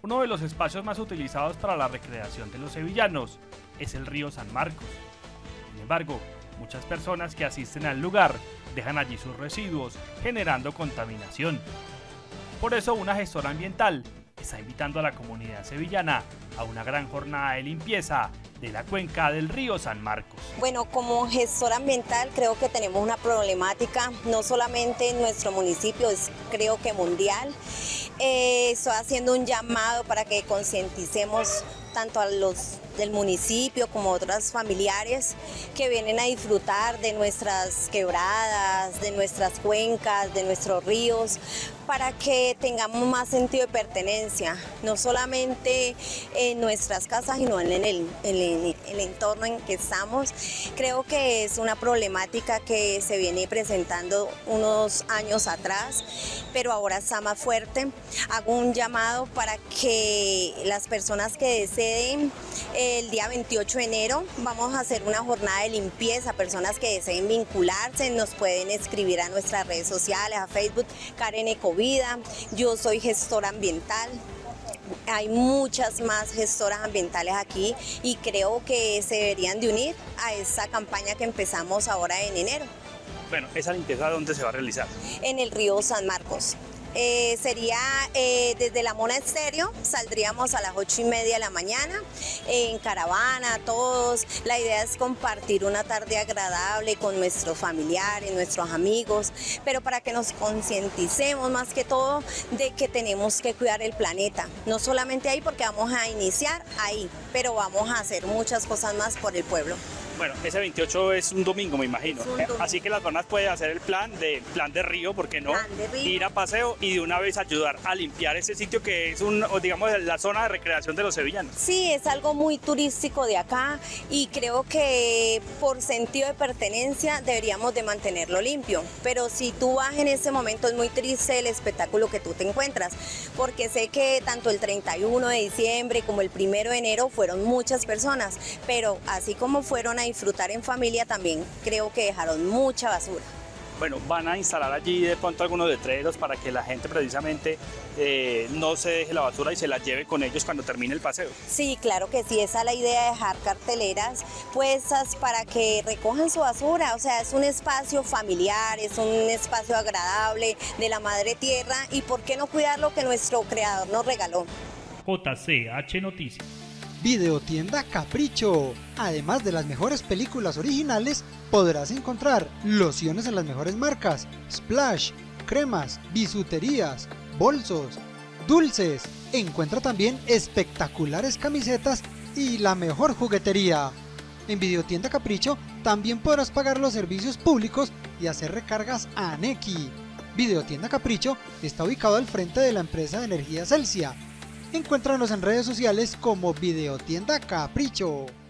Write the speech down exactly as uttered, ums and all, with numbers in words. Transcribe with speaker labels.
Speaker 1: Uno de los espacios más utilizados para la recreación de los sevillanos es el río San Marcos. Sin embargo, muchas personas que asisten al lugar dejan allí sus residuos, generando contaminación. Por eso, una gestora ambiental está invitando a la comunidad sevillana a una gran jornada de limpieza de la cuenca del río San Marcos.
Speaker 2: Bueno, como gestora ambiental creo que tenemos una problemática, no solamente en nuestro municipio, es creo que mundial. Eh, estoy haciendo un llamado para que concienticemos tanto a los del municipio como otras familiares que vienen a disfrutar de nuestras quebradas, de nuestras cuencas, de nuestros ríos, para que tengamos más sentido de pertenencia, no solamente en nuestras casas, sino en el, en el, en el entorno en que estamos. Creo que es una problemática que se viene presentando unos años atrás, pero ahora está más fuerte. Hago un llamado para que las personas que deseen, el día veintiocho de enero vamos a hacer una jornada de limpieza. Personas que deseen vincularse nos pueden escribir a nuestras redes sociales, a Facebook, Karen Ecovida. Yo soy gestora ambiental. Hay muchas más gestoras ambientales aquí y creo que se deberían de unir a esta campaña que empezamos ahora en enero.
Speaker 1: Bueno, ¿esa limpieza dónde se va a realizar?
Speaker 2: En el río San Marcos. Eh, sería eh, desde la Mona Estéreo, saldríamos a las ocho y media de la mañana, eh, en caravana, todos. La idea es compartir una tarde agradable con nuestros familiares, nuestros amigos, pero para que nos concienticemos más que todo de que tenemos que cuidar el planeta. No solamente ahí, porque vamos a iniciar ahí, pero vamos a hacer muchas cosas más por el pueblo.
Speaker 1: Bueno, ese veintiocho es un domingo, me imagino. Domingo. Así que las personas pueden hacer el plan de plan de río, ¿por qué no? Ir a paseo y de una vez ayudar a limpiar ese sitio que es un, digamos, la zona de recreación de los sevillanos.
Speaker 2: Sí, es algo muy turístico de acá y creo que por sentido de pertenencia deberíamos de mantenerlo limpio. Pero si tú vas en ese momento es muy triste el espectáculo que tú te encuentras, porque sé que tanto el treinta y uno de diciembre como el primero de enero fueron muchas personas, pero así como fueron a disfrutar en familia, también creo que dejaron mucha basura.
Speaker 1: Bueno, van a instalar allí de pronto algunos letreros para que la gente precisamente eh, no se deje la basura y se la lleve con ellos cuando termine el paseo.
Speaker 2: Sí, claro que sí, esa es la idea, de dejar carteleras puestas para que recojan su basura. O sea, es un espacio familiar, es un espacio agradable de la madre tierra y por qué no cuidar lo que nuestro creador nos regaló.
Speaker 1: J C H Noticias.
Speaker 3: Videotienda Capricho. Además de las mejores películas originales, podrás encontrar lociones en las mejores marcas, splash, cremas, bisuterías, bolsos, dulces. Encuentra también espectaculares camisetas y la mejor juguetería. En Videotienda Capricho también podrás pagar los servicios públicos y hacer recargas a Nequi. Videotienda Capricho está ubicado al frente de la empresa de energía Celsia. Encuéntranos en redes sociales como Videotienda Capricho.